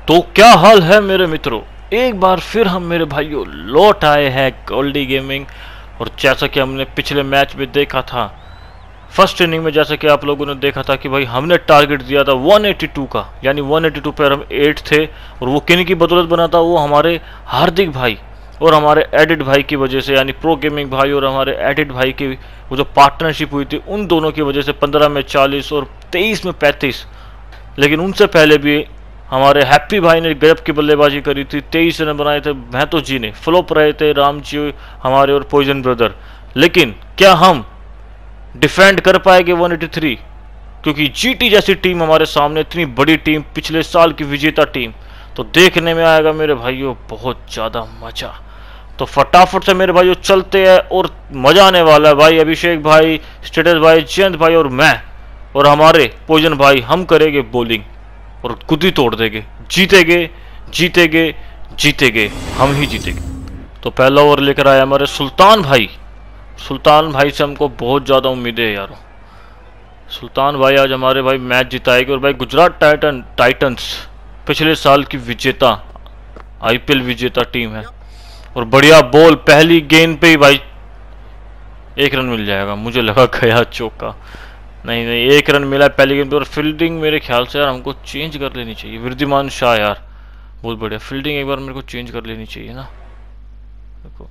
तो क्या हाल है मेरे मित्रों, एक बार फिर हम मेरे भाइयों लौट आए हैं गोल्डी गेमिंग। और जैसा कि हमने पिछले मैच में देखा था, फर्स्ट इनिंग में जैसा कि आप लोगों ने देखा था कि भाई हमने टारगेट दिया था 182 का, यानी 182 पर हम 8 थे। और वो किन की बदौलत बना था? वो हमारे हार्दिक भाई और हमारे एडिट भाई की वजह से, यानी प्रो गेमिंग भाई और हमारे एडिट भाई की वो जो पार्टनरशिप हुई थी उन दोनों की वजह से 15 में 40 और 23 में 35। लेकिन उनसे पहले भी हमारे हैप्पी भाई ने गजब की बल्लेबाजी करी थी, 23 रन बनाए थे। महतो जी ने फ्लॉप रहे थे, राम जी हमारे और पॉइजन ब्रदर। लेकिन क्या हम डिफेंड कर पाएंगे 183? क्योंकि जीटी जैसी टीम हमारे सामने, इतनी बड़ी टीम, पिछले साल की विजेता टीम, तो देखने में आएगा मेरे भाइयों बहुत ज़्यादा मजा। तो फटाफट से मेरे भाइयों चलते हैं और मजा आने वाला है भाई। अभिषेक भाई, स्टेटस भाई, जयंत भाई और मैं और हमारे पॉइजन भाई, हम करेंगे बॉलिंग और खुद ही तोड़ देंगे। जीतेंगे जीतेंगे जीतेंगे, हम ही जीतेंगे। तो पहला ओवर लेकर आए हमारे सुल्तान भाई। सुल्तान भाई से हमको बहुत ज़्यादा उम्मीदें है यार। सुल्तान भाई आज हमारे भाई मैच जिताएंगे। और भाई गुजरात टाइटंस पिछले साल की विजेता, आईपीएल विजेता टीम है। और बढ़िया बॉल, पहली गेंद पे ही भाई 1 रन मिल जाएगा। मुझे लगा गया चौका, नहीं नहीं 1 रन मिला पहली गेंद पे। और फील्डिंग मेरे ख्याल से यार हमको चेंज कर लेनी चाहिए। वृद्धिमान शाह यार बहुत बढ़िया फील्डिंग, एक बार मेरे को चेंज कर लेनी चाहिए ना। देखो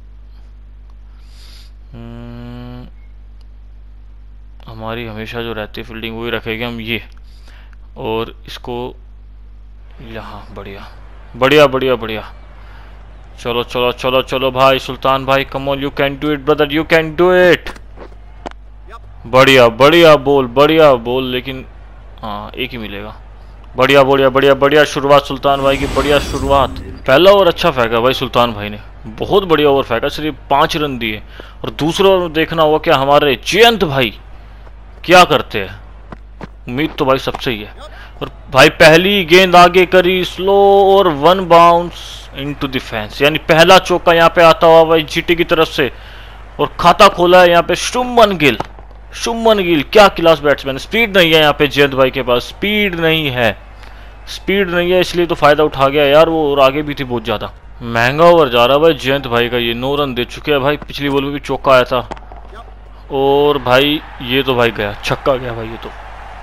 हमारी हमेशा जो रहती है फील्डिंग वही रखेंगे हम, ये। और इसको यहाँ, बढ़िया बढ़िया बढ़िया बढ़िया। चलो चलो चलो चलो भाई सुल्तान भाई, come on, you can do it brother, you can do it. बढ़िया बढ़िया बोल, बढ़िया बोल, लेकिन हाँ एक ही मिलेगा। बढ़िया बढ़िया बढ़िया बढ़िया शुरुआत सुल्तान भाई की, बढ़िया शुरुआत। पहला ओवर अच्छा फेंका भाई सुल्तान भाई ने, बहुत बढ़िया ओवर फेंका, सिर्फ 5 रन दिए। और दूसरा ओवर देखना हुआ क्या हमारे जयंत भाई क्या करते हैं। उम्मीद तो भाई सबसे ही है। और भाई पहली गेंद आगे करी स्लो और 1 बाउंस इनटू द फेंस, यानी पहला चौका यहाँ पे आता हुआ भाई जीटी की तरफ से। और खाता खोला है यहाँ पे शुभमन गिल। शुभमन गिल क्या क्लास बैट्समैन। स्पीड नहीं है यहाँ पे जयंत भाई के पास, स्पीड नहीं है, स्पीड नहीं है, इसलिए तो फायदा उठा गया यार वो। और आगे भी थी बहुत ज्यादा। महंगा ओवर जा रहा है भाई जयंत भाई का, ये 9 रन दे चुके हैं भाई। पिछली बॉल में भी चौका आया था। और भाई ये तो भाई गया, छक्का गया भाई ये तो।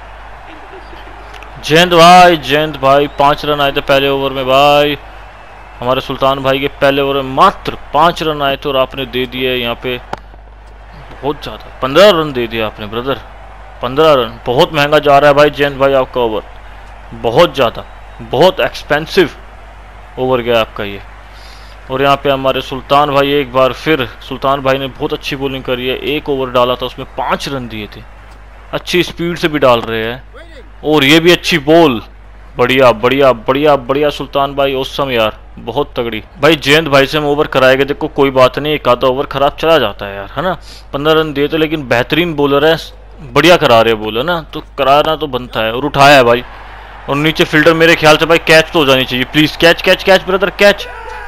जयंत भाई 5 रन आए थे पहले ओवर में भाई। हमारे सुल्तान भाई के पहले ओवर में मात्र 5 रन आए थे और आपने दे दिए यहाँ पे बहुत ज्यादा, 15 रन दे दिया आपने ब्रदर। 15 रन बहुत महंगा जा रहा है भाई जयंत भाई आपका ओवर, बहुत ज्यादा, बहुत एक्सपेंसिव ओवर गया आपका ये। और यहाँ पे हमारे सुल्तान भाई एक बार फिर, सुल्तान भाई ने बहुत अच्छी बॉलिंग करी है। 1 ओवर डाला था उसमें 5 रन दिए थे, अच्छी स्पीड से भी डाल रहे हैं। और ये भी अच्छी बॉल, बढ़िया बढ़िया बढ़िया बढ़िया सुल्तान भाई, औसम यार, बहुत तगड़ी भाई। जयंत भाई से हम ओवर कराएंगे, देखो कोई बात नहीं, एक आधा ओवर खराब चला जाता है यार, है ना। 15 रन दिए थे, लेकिन बेहतरीन बॉलर है, बढ़िया करा रहे बॉलर ना, तो कराना तो बनता है। और उठाया है भाई। और नीचे फील्डर मेरे ख्याल से भाई कैच तो हो जानी चाहिए, please catch catch catch brother catch.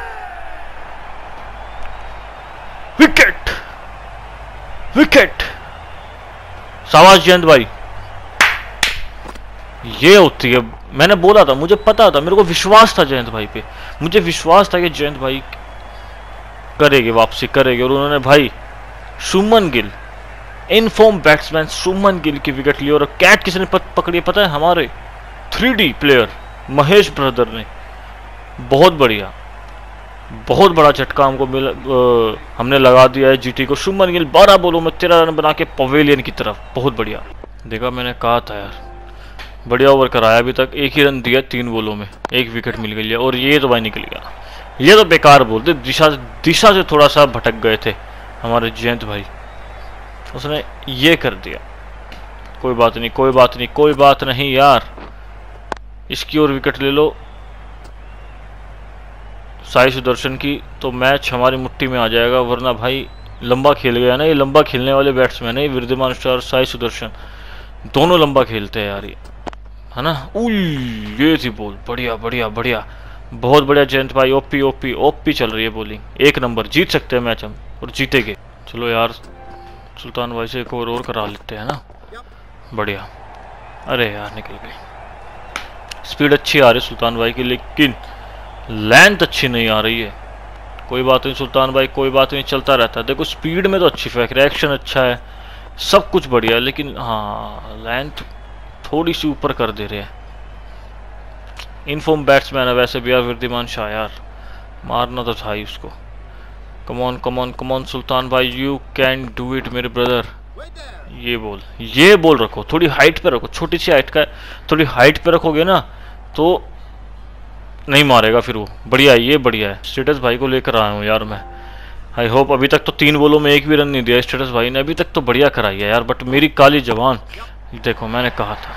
Wicket wicket, शाबाश जयंत भाई। ये होती है, मैंने बोला था, मुझे पता था, मेरे को विश्वास था जयंत भाई पे, मुझे विश्वास था कि जयंत भाई करेंगे, वापसी करेंगे। और उन्होंने भाई शुभमन गिल, इनफॉर्म बैट्समैन शुभमन गिल की विकेट ली। और कैच किसने पकड़ी पता है? हमारे 3D प्लेयर महेश ब्रदर ने। बहुत बढ़िया, बहुत बड़ा झटका हमको मिला, हमने लगा दिया है जीटी को। शुभमन गिल 12 बॉलों में 13 रन बना के पवेलियन की तरफ, बहुत बढ़िया। देखा मैंने कहा था यार, बढ़िया ओवर कराया। अभी तक 1 ही रन दिया 3 बॉलों में, 1 विकेट मिल गई है। और ये तो भाई निकल गया, ये तो बेकार बोलते, दिशा से थोड़ा सा भटक गए थे हमारे जयंत भाई, उसने ये कर दिया। कोई बात नहीं कोई बात नहीं कोई बात नहीं यार, इसकी और विकेट ले लो साई सुदर्शन की, तो मैच हमारी मुट्ठी में आ जाएगा। वरना भाई लंबा खेल गया ना, ये लंबा खेलने वाले बैट्समैन है, वृद्धिमान शाह और साई सुदर्शन दोनों लंबा खेलते हैं यार ये, है ना। ये थी बॉल, बढ़िया बढ़िया बढ़िया, बहुत बढ़िया जयंत भाई। ओपी ओपी ओपी चल रही है बॉलिंग, 1 नंबर। जीत सकते हैं मैच हम, और जीतेंगे। चलो यार सुल्तान भाई से एक और करा लेते हैं ना, बढ़िया। अरे यार निकल गई, स्पीड अच्छी आ रही है सुल्तान भाई की, लेकिन लेंथ अच्छी नहीं आ रही है। कोई बात नहीं सुल्तान भाई, कोई बात नहीं, चलता रहता है। देखो स्पीड में तो अच्छी फेंक रहा है, एक्शन अच्छा है, सब कुछ बढ़िया है, लेकिन हाँ लेंथ थोड़ी सी ऊपर कर दे रहे हैं। इनफॉर्म बैट्समैन है वैसे भी यार वृद्धिमान शाह, यार मारना तो था ही उसको। कमॉन कमॉन कमॉन सुल्तान भाई, यू कैन डू इट मेरे ब्रदर। ये बॉल रखो, थोड़ी हाइट पे रखो, छोटी सी हाइट का, थोड़ी हाइट पे रखोगे ना तो नहीं मारेगा फिर वो। बढ़िया है, ये बढ़िया है। स्टेटस भाई को लेकर आया हूँ यार मैं। आई होप, अभी तक तो 3 बॉलों में 1 भी रन नहीं दिया स्टेटस भाई ने, अभी तक तो बढ़िया कराई है यार। बट मेरी काली जवान, देखो मैंने कहा था,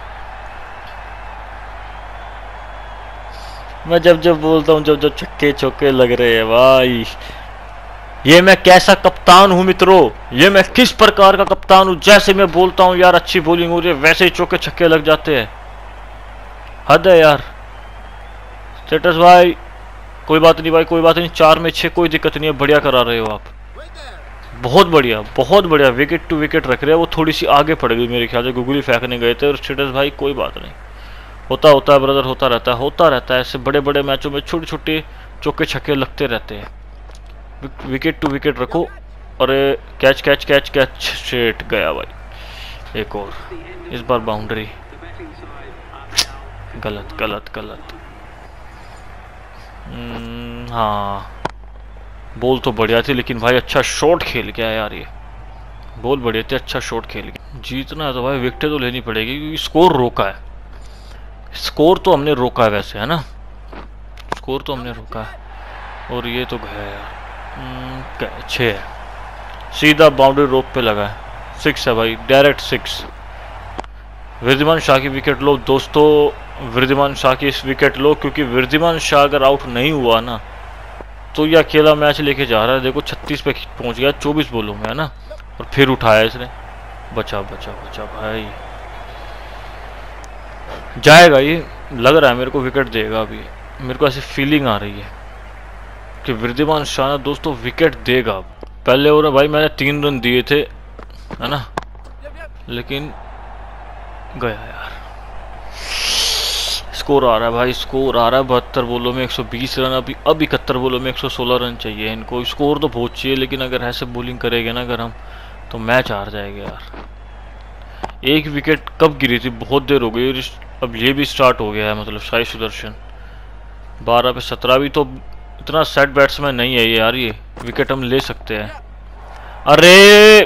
मैं जब जब बोलता हूँ, जब जब छक्के चौके लग रहे हैं भाई, ये मैं कैसा कप्तान हूँ मित्रों, ये मैं किस प्रकार का कप्तान हूँ। जैसे मैं बोलता हूँ यार अच्छी बॉलिंग हो रही है, वैसे ही चौके छक्के लग जाते हैं। हद है यार। स्टेटस भाई कोई बात नहीं भाई, कोई बात नहीं, 4 में 6 कोई दिक्कत नहीं है, बढ़िया करा रहे हो आप, बहुत बढ़िया बहुत बढ़िया। विकेट टू विकेट रख रहे हैं, वो थोड़ी सी आगे पड़ गई मेरे ख्याल से, गुगली फेंकने गए थे। और स्टेटस भाई कोई बात नहीं, होता है ब्रदर, होता रहता है। ऐसे बड़े बड़े मैचों में छोटे छोटे चौके छक्के लगते रहते हैं। विकेट टू विकेट रखो। अरे कैच कैच कैच कैच, शेट गया भाई। एक और, इस बार बाउंड्री। गलत गलत गलत। हाँ बॉल तो बढ़िया थी, लेकिन भाई अच्छा शॉट खेल गया यार, ये बॉल बढ़िया थी, अच्छा शॉट खेल गया। जीतना है तो भाई विकेटें तो लेनी पड़ेगी, क्योंकि स्कोर रोका है। स्कोर तो हमने रोका है वैसे, है ना, स्कोर तो हमने रोका है। और ये तो गया यार, 6 है, सीधा बाउंड्री रोप पे लगा है। 6 है भाई, डायरेक्ट 6। वृद्धिमान शाह की विकेट लो दोस्तों, वृद्धिमान शाह की इस विकेट लो, क्योंकि वृद्धिमान शाह अगर आउट नहीं हुआ ना तो ये अकेला मैच लेके जा रहा है। देखो 36 पे पहुंच गया 24 बॉलों में, है ना, और फिर उठाया इसने। बचा बचा बचा भाई, जाएगा ये, लग रहा है मेरे को विकेट देगा अभी, मेरे को ऐसी फीलिंग आ रही है कि वृद्धिमान शाह ना दोस्तों विकेट देगा। पहले ओवर भाई मैंने 3 रन दिए थे, है ना, लेकिन गया यार। स्कोर आ रहा है भाई, स्कोर आ रहा है 72 बॉलों में 120 रन। अब 71 बॉलों में 116 रन चाहिए इनको। स्कोर तो बहुत चाहिए, लेकिन अगर ऐसे बॉलिंग करेंगे ना अगर हम, तो मैच हार जाएंगे यार। एक विकेट कब गिरी थी, बहुत देर हो गई, अब ये भी स्टार्ट हो गया है। मतलब साई सुदर्शन 12 पे 17 भी, तो इतना सेट बैट्समैन नहीं है ये यार, ये विकेट हम ले सकते हैं। अरे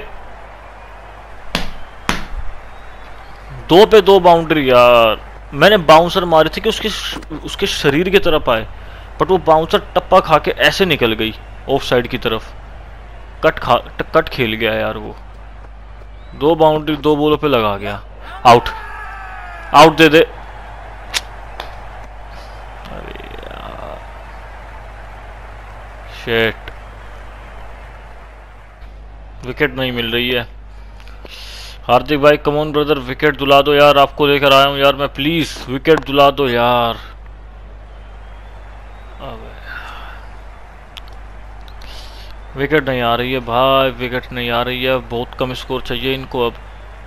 2 पे 2 बाउंड्री यार। मैंने बाउंसर मारी थी कि उसके शरीर की तरफ आए, बट वो बाउंसर टप्पा खा के ऐसे निकल गई ऑफ साइड की तरफ। कट खेल गया यार वो। 2 बाउंड्री 2 बॉलों पे लगा गया। आउट, आउट दे दे। अरे यार शेट, विकेट नहीं मिल रही है। हार्दिक भाई कमॉन ब्रदर, विकेट दुला दो यार, आपको लेकर आया हूं यार मैं, प्लीज विकेट दुला दो यार। विकेट नहीं आ रही है भाई, विकेट नहीं आ रही है, बहुत कम स्कोर चाहिए इनको अब।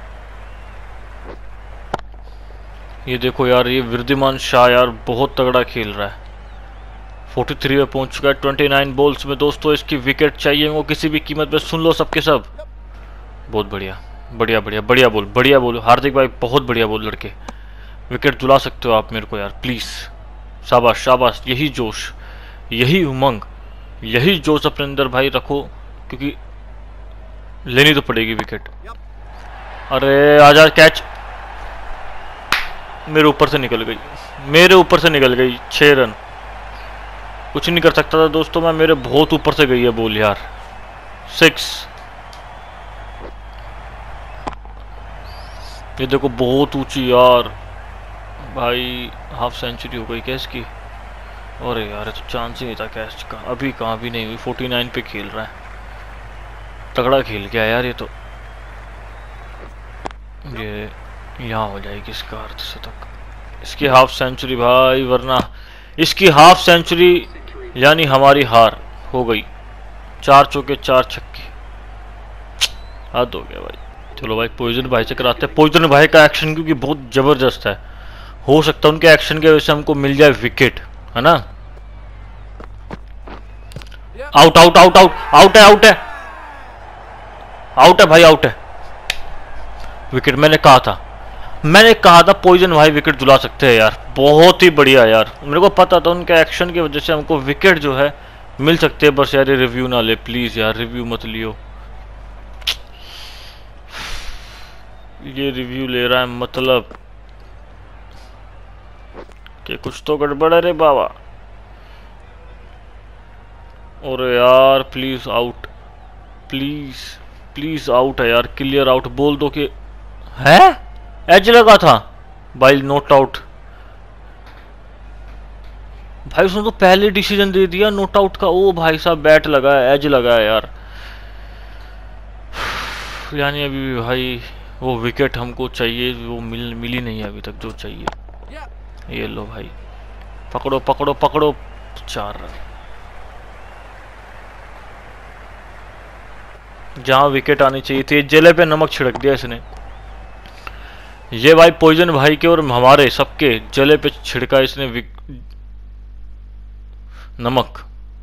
ये देखो यार, ये वृद्धिमान शाह यार बहुत तगड़ा खेल रहा है, 43 पे पहुंच चुका है 29 बॉल्स में दोस्तों। इसकी विकेट चाहिए वो किसी भी कीमत पे, सुन लो सबके सब। बहुत बढ़िया बढ़िया बढ़िया बढ़िया बोल, बढ़िया बोल हार्दिक भाई, बहुत बढ़िया बोल लड़के। विकेट दिला सकते हो आप मेरे को यार प्लीज, शाबाश शाबाश। यही जोश, यही उमंग, यही जोश अपने अंदर भाई रखो, क्योंकि लेनी तो पड़ेगी विकेट। अरे आजा, कैच मेरे ऊपर से निकल गई, मेरे ऊपर से निकल गई। 6 रन, कुछ नहीं कर सकता था दोस्तों मैं, मेरे बहुत ऊपर से गई है बॉल यार। 6, ये देखो बहुत ऊंची यार भाई, हाफ सेंचुरी हो गई क्या इसकी। अरे यार तो चांस ही नहीं था कैच का, अभी कहाँ भी नहीं हुई। 49 पे खेल रहा है, तगड़ा खेल गया यार ये तो। ये यहाँ हो जाएगी इसका अर्थ से तक, इसकी हाफ सेंचुरी भाई, वरना इसकी हाफ सेंचुरी यानी हमारी हार हो गई। 4 चौके 4 छक्के, हद हो गया भाई। चलो भाई पॉइजन भाई से कराते हैं। पॉइजन भाई का एक्शन क्योंकि बहुत जबरदस्त है, हो सकता है उनके एक्शन की वजह से हमको मिल जाए विकेट, है ना। Out out out out out है, आउट है, आउट है भाई, आउट है। विकेट, मैंने कहा था पॉइजन भाई विकेट दिला सकते हैं यार। बहुत ही बढ़िया यार, मेरे को पता था उनके एक्शन की वजह से हमको विकेट जो है मिल सकते हैं। बस यार ये रिव्यू ना ले प्लीज यार, रिव्यू मत लियो। ये रिव्यू ले रहा है मतलब कि कुछ तो गड़बड़ है रे बाबा। और यार please out, please please out है यार, क्लियर आउट बोल दो कि है। एज लगा था भाई, नॉट आउट। भाई उसने तो पहले डिसीजन दे दिया नॉट आउट का। ओ भाई साहब बैट लगा है, एज लगा है यार। यानी अभी भी भाई वो विकेट हमको चाहिए, वो मिली नहीं है अभी तक जो चाहिए। ये लो भाई, पकड़ो पकड़ो पकड़ो, 4 रन। जहां विकेट आनी चाहिए थी, जले पे नमक छिड़क दिया इसने। ये भाई पॉइजन भाई के और हमारे सबके जले पे छिड़का इसने नमक।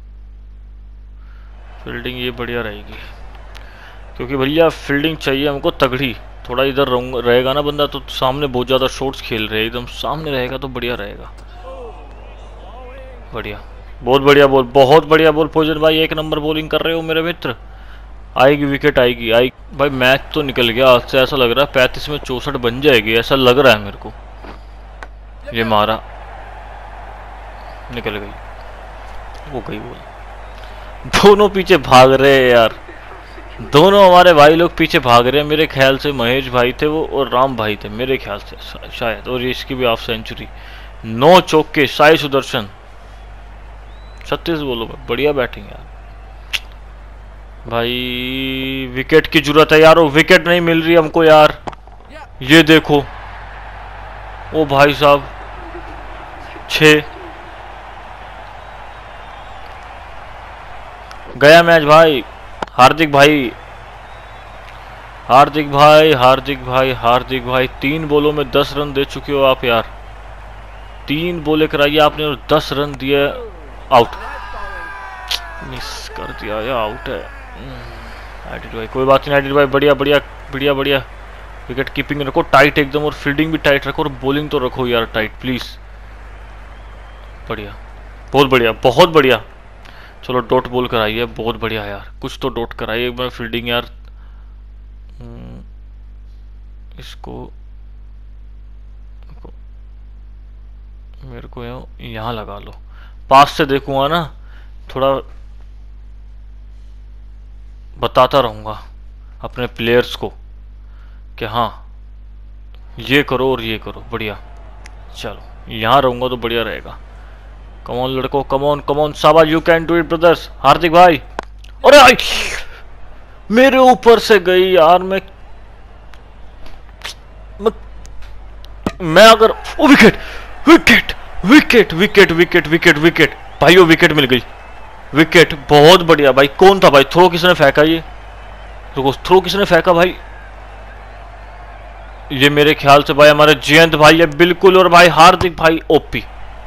फील्डिंग ये बढ़िया रहेगी क्योंकि भैया फील्डिंग चाहिए हमको तगड़ी। थोड़ा इधर रहेगा ना बंदा तो सामने बहुत ज्यादा शॉट्स खेल रहे हैं, एकदम सामने रहेगा तो बढ़िया रहेगा। बढ़िया, बहुत बढ़िया बॉल, बहुत बढ़िया बॉल पॉइजन भाई, 1 नंबर बॉलिंग कर रहे हो मेरे मित्र। आएगी विकेट, आएगी आएगी भाई। मैच तो निकल गया आज से, ऐसा लग रहा है 35 में 64 बन जाएगी, ऐसा लग रहा है मेरे को। ये मारा, निकल गई, वो गई बॉल। दोनों पीछे भाग रहे हैं यार, दोनों हमारे भाई लोग पीछे भाग रहे हैं। मेरे ख्याल से महेश भाई थे वो और राम भाई थे मेरे ख्याल से शायद। और इसकी भी हाफ सेंचुरी, 9 चौके, साई सुदर्शन 36 बोलो, बढ़िया बैटिंग यार। भाई विकेट की जरूरत है यार, वो विकेट नहीं मिल रही हमको यार। ये देखो, ओ भाई साहब 6 गया मैच भाई। हार्दिक भाई, हार्दिक भाई, हार्दिक भाई, हार्दिक भाई 3 बॉलों में 10 रन दे चुके हो आप यार। 3 बॉलें कराई आपने और 10 रन दिए। आउट, मिस कर दिया या आउट है। आइडिल भाई कोई बात नहीं, आइडिल भाई बढ़िया बढ़िया बढ़िया बढ़िया। विकेट कीपिंग रखो टाइट एकदम, और फील्डिंग भी टाइट रखो, और बॉलिंग तो रखो यार टाइट प्लीज। बढ़िया, बहुत बढ़िया, बहुत बढ़िया। चलो डॉट बॉल कराइए, बहुत बढ़िया यार, कुछ तो डॉट कराइए एक बार। फील्डिंग यार इसको मेरे को यहाँ लगा लो, पास से देखूंगा ना, थोड़ा बताता रहूंगा अपने प्लेयर्स को कि हाँ ये करो और ये करो। बढ़िया, चलो यहाँ रहूंगा तो बढ़िया रहेगा। कमॉन लड़को, कमॉन कमॉन, शाबाश, you can do it brothers. Hardik भाई, अरे भाई मेरे ऊपर से गई यार। मैं अगर ओ wicket wicket wicket wicket wicket wicket wicket भाई, वो विकेट मिल गई, विकेट बहुत बढ़िया भाई। कौन था भाई, थ्रो किसने फेंका, ये थ्रो किसने फेंका भाई? ये मेरे ख्याल से भाई हमारे जयंत भाई है बिल्कुल, और भाई हार्दिक भाई ओपी।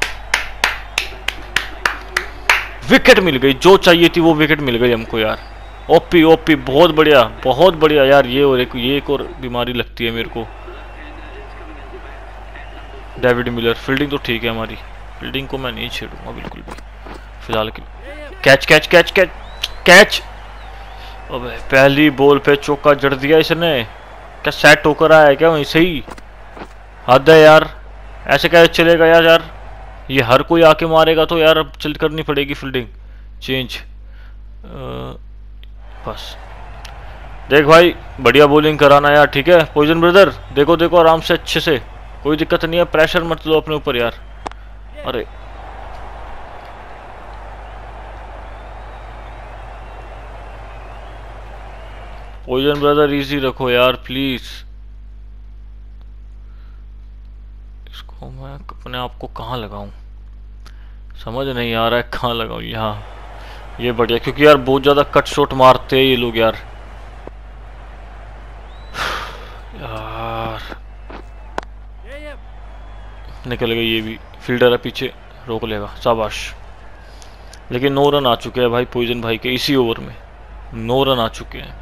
विकेट मिल गई, जो चाहिए थी वो विकेट मिल गई हमको यार। ओपी ओपी, बहुत बढ़िया बहुत बढ़िया यार। ये एक और बीमारी लगती है मेरे को, डेविड मिलर। फील्डिंग तो ठीक है हमारी, फील्डिंग को मैं नहीं छेड़ूंगा बिल्कुल भी फिलहाल के। Catch catch catch catch catch, अबे पहली बॉल पे चौका जड़ दिया इसने। क्या सेट होकर आया है क्या वहीं से ही? हद है यार, ऐसे कैसे चलेगा यार। ये हर कोई आके मारेगा तो यार अब चल करनी पड़ेगी फील्डिंग चेंज। बस देख भाई, बढ़िया बॉलिंग कराना यार, ठीक है पॉइजन ब्रदर। देखो देखो आराम से, अच्छे से, कोई दिक्कत नहीं है, प्रेशर मत लो अपने ऊपर यार। अरे पॉइजन ब्रदर इजी रखो यार प्लीज। इसको मैं अपने आप को कहाँ लगाऊं, समझ नहीं आ रहा है कहाँ लगाऊं। यहाँ ये बढ़िया, क्योंकि यार बहुत ज्यादा कट शॉट मारते हैं ये लोग यार। यार निकल गई ये भी, फील्डर है पीछे, रोक लेगा, शाबाश। लेकिन 9 रन आ चुके हैं भाई पॉइजन भाई के इसी ओवर में, 9 रन आ चुके हैं।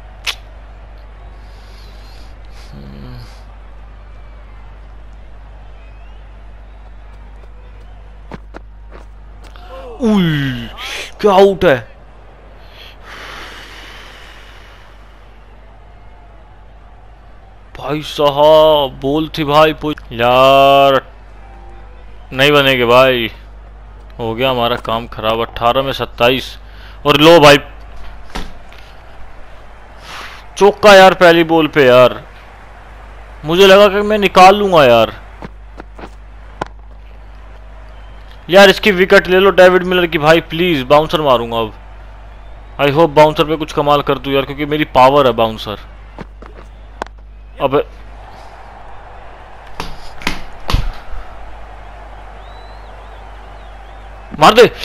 उई, क्या आउट है भाई साहब, बोल थी भाई यार, नहीं बनेगे भाई, हो गया हमारा काम खराब। 18 में 27 और लो भाई चौका यार पहली बॉल पे यार, मुझे लगा कि मैं निकाल लूंगा यार। यार इसकी विकेट ले लो डेविड मिलर की भाई प्लीज, बाउंसर मारूंगा अब। आई होप बाउंसर पे कुछ कमाल कर दूं यार, क्योंकि मेरी पावर है बाउंसर। अब मार दे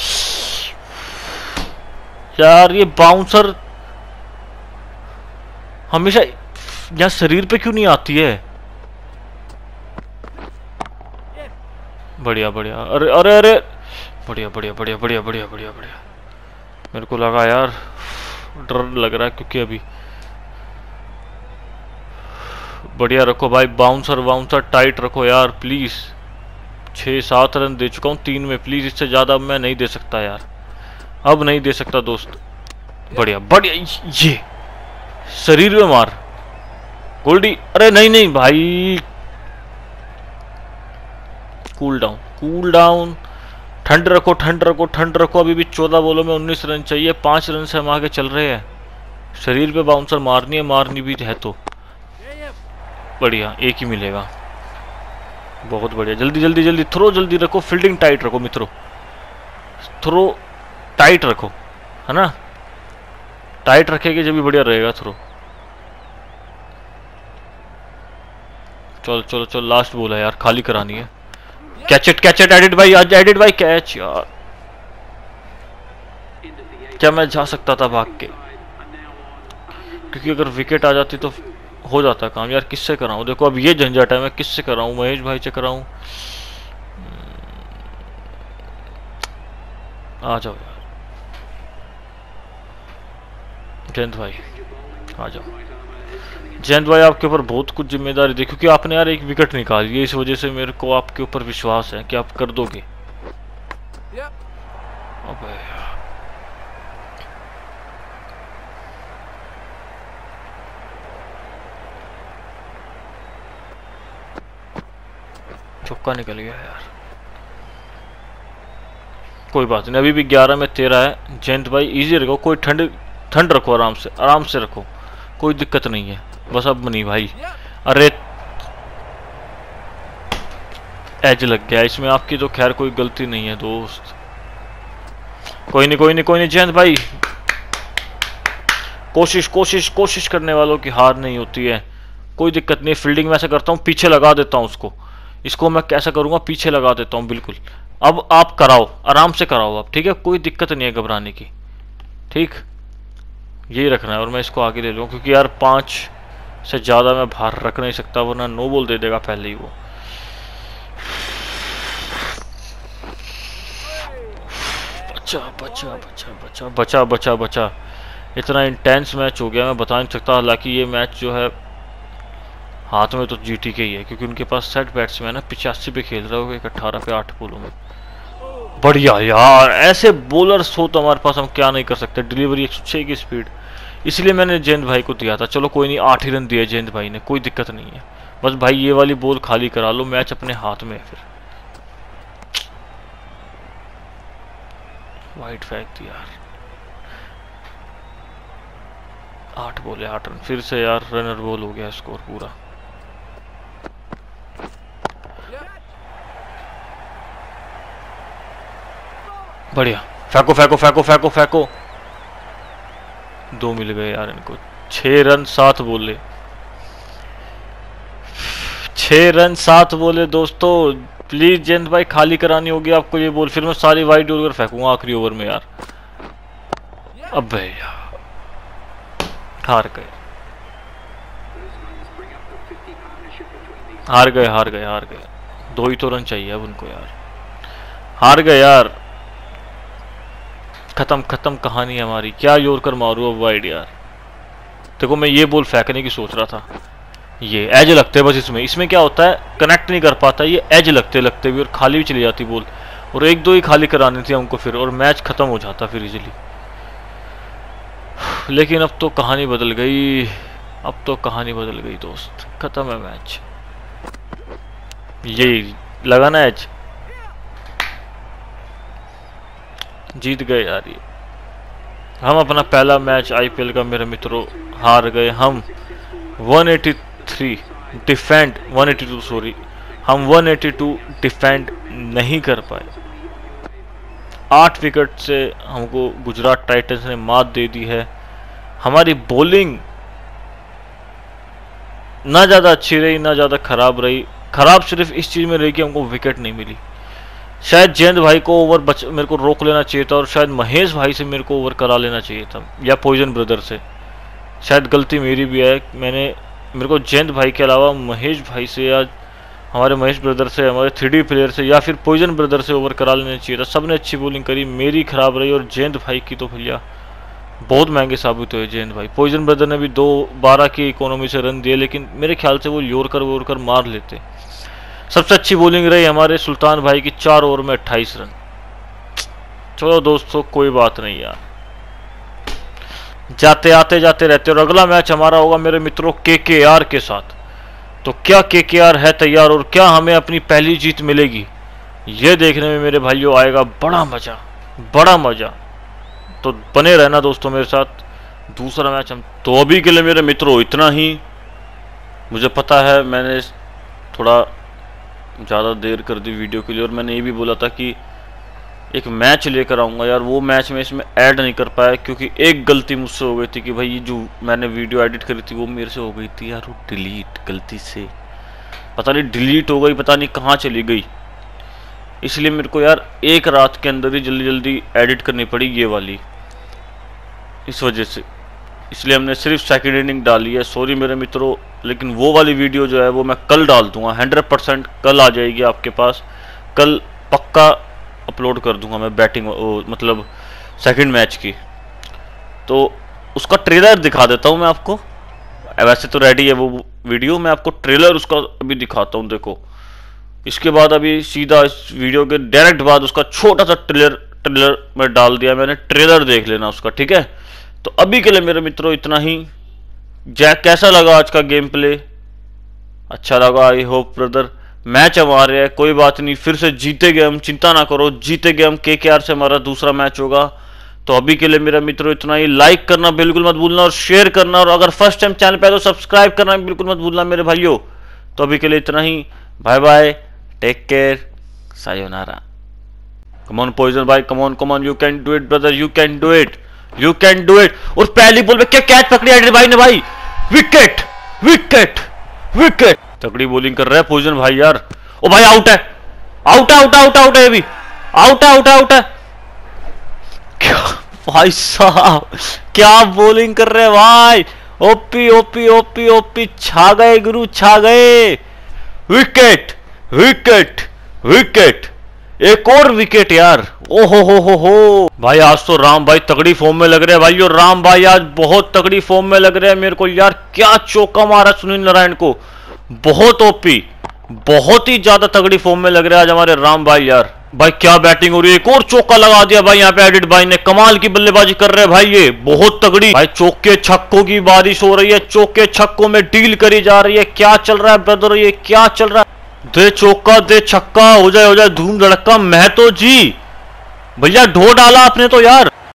यार, ये बाउंसर हमेशा यहाँ शरीर पे क्यों नहीं आती है। बढ़िया बढ़िया, अरे अरे अरे, बढ़िया बढ़िया बढ़िया बढ़िया बढ़िया बढ़िया बढ़िया। मेरे को लगा यार, डर लग रहा है क्योंकि अभी बढ़िया रखो भाई, बाउंसर बाउंसर टाइट रखो यार प्लीज। 6-7 रन दे चुका हूँ 3 में, प्लीज इससे ज्यादा अब मैं नहीं दे सकता यार, अब नहीं दे सकता दोस्त। बढ़िया बढ़िया, ये शरीर में मार गोल्डी, अरे नहीं नहीं भाई, कूल डाउन कूल डाउन, ठंड रखो ठंड रखो ठंड रखो। अभी भी 14 बॉलों में 19 रन चाहिए, 5 रन से हम आगे चल रहे हैं। शरीर पे बाउंसर मारनी है, मारनी भी है तो बढ़िया, एक ही मिलेगा। बहुत बढ़िया, जल्दी जल्दी जल्दी थ्रो जल्दी रखो, फील्डिंग टाइट रखो मित्रों, थ्रो टाइट रखो, है ना, टाइट रखेंगे जब भी बढ़िया रहेगा थ्रो। चलो चलो चलो, लास्ट बॉल है यार, खाली करानी है। कैच इट एडिट भाई, आज एडिट भाई कैच यार, क्या मैं जा सकता था भाग के, क्योंकि अगर विकेट आ जाती तो हो जाता काम यार। किससे कराऊं, देखो अब ये झंझट है, मैं किससे कराऊं, महेश भाई से कराऊं। आ जाओ यार जयंत भाई, आ जाओ जयंत भाई, आपके ऊपर बहुत कुछ जिम्मेदारी थी, क्योंकि आपने यार एक विकेट निकाली है, इस वजह से मेरे को आपके ऊपर विश्वास है कि आप कर दोगे। अबे चौका निकल गया यार, कोई बात नहीं, अभी भी 11 में 13 है। जयंत भाई इजी रखो, कोई ठंड ठंड रखो, आराम से रखो, कोई दिक्कत नहीं है, बस अब नहीं भाई। अरे एज लग गया इसमें, आपकी तो खैर कोई गलती नहीं है दोस्त। कोई नहीं कोई नहीं कोई नहीं जयंत भाई, कोशिश कोशिश कोशिश करने वालों की हार नहीं होती है, कोई दिक्कत नहीं। फील्डिंग में ऐसा करता हूँ, पीछे लगा देता हूँ उसको, इसको मैं कैसा करूंगा, पीछे लगा देता हूँ बिल्कुल। अब आप कराओ, आराम से कराओ आप, ठीक है, कोई दिक्कत नहीं है घबराने की, ठीक, यही रखना है। और मैं इसको आगे ले लूँ, क्योंकि यार 5 से ज़्यादा मैं बाहर रख नहीं सकता, वरना नो बॉल दे देगा पहले ही वो। बचा बचा बचा बचा बचा बचा बचा, इतना इंटेंस मैच हो गया मैं बता नहीं सकता। हालांकि ये मैच जो है हाथ में तो जीटी के ही है, क्योंकि उनके पास सेट बैट्समैन है, 85 पे खेल रहे हो, एक 18 पे 8 बॉलों में। बढ़िया यार, ऐसे बॉलर्स हो तो हमारे पास, हम क्या नहीं कर सकते। डिलीवरी 106 की स्पीड, इसलिए मैंने जयंत भाई को दिया था। चलो कोई नहीं, 8 ही रन दिए जयंत भाई ने, कोई दिक्कत नहीं है। बस भाई ये वाली बॉल खाली करा लो, मैच अपने हाथ में है। फिर वाइड फेंक दिया यार, 8 बॉल 8 रन, फिर से यार रनर बॉल हो गया स्कोर पूरा। बढ़िया, फेंको फेंको फेंको फेंको फेंको, 2 मिल गए यार इनको। 6 रन 7 बोले, 6 रन 7 बोले दोस्तों। प्लीज जयंत भाई खाली करानी होगी आपको ये बॉल, फिर मैं सारी वाइड ओवर फेंकूंगा आखिरी ओवर में यार। अब यार हार गए हार गए हार गए हार गए, 2 ही तो रन चाहिए अब उनको यार। हार गए यार, खत्म खत्म कहानी हमारी। क्या योरकर मारू अब वाइड यार। देखो मैं ये बॉल फेंकने की सोच रहा था, ये एज लगते बस। इसमें क्या होता है, कनेक्ट नहीं कर पाता ये, एज लगते लगते भी और खाली भी चली जाती बॉल, और 1-2 ही खाली करानी थी हमको फिर, और मैच खत्म हो जाता फिर इजीली। लेकिन अब तो कहानी बदल गई, अब तो कहानी बदल गई दोस्त, खत्म है मैच। यही लगा ना एज, जीत गए यार ये। हम अपना पहला मैच आईपीएल का मेरे मित्रों हार गए। हम 182 डिफेंड नहीं कर पाए। 8 विकेट से हमको गुजरात टाइटंस ने मात दे दी है। हमारी बॉलिंग ना ज़्यादा अच्छी रही ना ज़्यादा खराब रही। खराब सिर्फ इस चीज़ में रही कि हमको विकेट नहीं मिली। शायद जयंत भाई को ओवर मेरे को रोक लेना चाहिए था, और शायद महेश भाई से मेरे को ओवर करा लेना चाहिए था, या पॉइजन ब्रदर से। शायद गलती मेरी भी है, मेरे को जयंत भाई के अलावा महेश भाई से या हमारे महेश ब्रदर से, हमारे 3D प्लेयर से, या फिर पॉइजन ब्रदर से ओवर करा लेना चाहिए था। सबने अच्छी बॉलिंग करी, मेरी खराब रही, और जयंत भाई की तो भैया बहुत महंगे साबित हुए जयंत भाई। पॉइजन ब्रदर ने भी 12 की इकोनॉमी से रन दिए, लेकिन मेरे ख्याल से वो योरकर मार लेते। सबसे अच्छी बॉलिंग रही हमारे सुल्तान भाई की, 4 ओवर में 28 रन। चलो दोस्तों कोई बात नहीं यार, जाते रहते। और अगला मैच हमारा होगा मेरे मित्रों केकेआर के साथ। तो क्या केकेआर है तैयार, और क्या हमें अपनी पहली जीत मिलेगी, ये देखने में मेरे भाइयों आएगा बड़ा मजा। तो बने रहना दोस्तों मेरे साथ। दूसरा मैच हम तो अभी के लिए मेरे मित्रों इतना ही। मुझे पता है मैंने थोड़ा ज़्यादा देर कर दी वीडियो के लिए, और मैंने ये भी बोला था कि एक मैच लेकर आऊँगा यार। वो मैच में इसमें ऐड नहीं कर पाया, क्योंकि एक गलती मुझसे हो गई थी कि भाई जो मैंने वीडियो एडिट करी थी वो मेरे से हो गई थी यार, वो डिलीट गलती से, पता नहीं डिलीट हो गई, पता नहीं कहाँ चली गई। इसलिए मेरे को यार एक रात के अंदर ही जल्दी एडिट करनी पड़ी ये वाली, इस वजह से। इसलिए हमने सिर्फ सेकंड इनिंग डाली है। सॉरी मेरे मित्रों, लेकिन वो वाली वीडियो जो है वो मैं कल डाल दूंगा, 100% कल आ जाएगी आपके पास। कल पक्का अपलोड कर दूंगा मैं बैटिंग, मतलब सेकंड मैच की। तो उसका ट्रेलर दिखा देता हूं मैं आपको। वैसे तो रेडी है वो वीडियो, मैं आपको ट्रेलर उसका अभी दिखाता हूं। देखो इसके बाद अभी सीधा इस वीडियो के डायरेक्ट बाद उसका छोटा सा ट्रेलर में डाल दिया मैंने। ट्रेलर देख लेना उसका, ठीक है। तो अभी के लिए मेरे मित्रों इतना ही। कैसा लगा आज का गेम प्ले, अच्छा लगा आई होप ब्रदर। मैच हमारे है, कोई बात नहीं, फिर से जीतेंगे हम, चिंता ना करो, जीतेंगे हम। केकेआर से हमारा दूसरा मैच होगा। तो अभी के लिए मेरा मित्रों इतना ही। लाइक करना बिल्कुल मत भूलना, और शेयर करना, और अगर फर्स्ट टाइम चैनल पे है तो सब्सक्राइब करना बिल्कुल मत भूलना मेरे भाइयों। तो अभी के लिए इतना ही, bye bye, take care, sayonara. Come on poison भाई, come on, you can do it brother, you can do it. और पहली बॉल में क्या कैच पकड़ी एड्री भाई ने भाई, विकेट। तगड़ी बॉलिंग कर रहा है पॉइजन भाई यार। ओ भाई आउट है ये भी, आउट है। क्या भाई साहब, क्या बॉलिंग कर रहे हैं भाई। ओपी छा गए गुरु, छा गए। विकेट, एक और विकेट यार। ओहो भाई, आज तो राम भाई तगड़ी फॉर्म में लग रहे हैं भाई। और राम भाई आज बहुत तगड़ी फॉर्म में लग रहे हैं मेरे को यार। क्या चौका मारा सुनील नारायण को, बहुत ओपी, बहुत ही ज्यादा तगड़ी फॉर्म में लग रहे हैं आज हमारे राम भाई यार। भाई क्या बैटिंग हो रही है, एक और चौका लगा दिया भाई यहाँ पे एडिट भाई ने। कमाल की बल्लेबाजी कर रहे हैं भाई, ये बहुत तगड़ी भाई। चौके छक्कों की बारिश हो रही है, चौके छक्कों में डील करी जा रही है। क्या चल रहा है ब्रदर, ये क्या चल रहा है। दे चौका, दे छक्का, हो जाए धूम धड़का। महतो जी भैया ढो डाला आपने तो यार।